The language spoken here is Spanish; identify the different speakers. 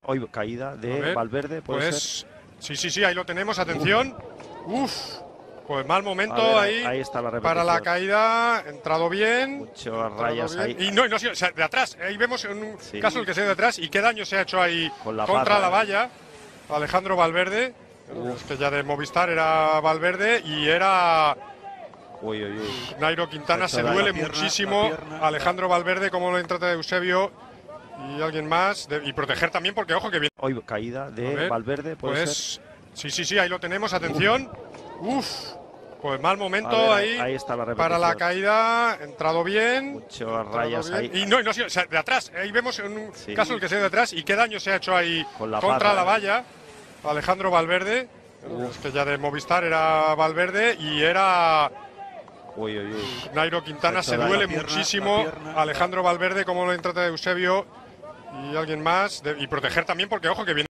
Speaker 1: Hoy caída de Valverde, puede ser.
Speaker 2: Sí, ahí lo tenemos, atención. Pues mal momento
Speaker 1: ahí está la repetición.
Speaker 2: para la caída, entrado bien.
Speaker 1: Muchas rayas ahí.
Speaker 2: Y no, o sea, de atrás, ahí vemos en un caso el que se de atrás y qué daño se ha hecho ahí contra la valla. Alejandro Valverde, que ya de Movistar era Valverde y era Nairo Quintana, se duele muchísimo. Alejandro Valverde, como lo trata de Eusebio y alguien más, y proteger también porque ojo que viene.
Speaker 1: Hoy caída de Valverde, puede ser.
Speaker 2: Sí, ahí lo tenemos, atención. Pues mal momento
Speaker 1: ahí está la repetición.
Speaker 2: para la caída, entrado bien.
Speaker 1: Muchas rayas ahí.
Speaker 2: Y no, o sea, de atrás, ahí vemos en un caso el que se de atrás y qué daño se ha hecho ahí contra la valla. Alejandro Valverde, que ya de Movistar era Valverde y era Nairo Quintana, se duele muchísimo. Alejandro Valverde, como lo trata de Eusebio y alguien más, y proteger también porque ojo que viene.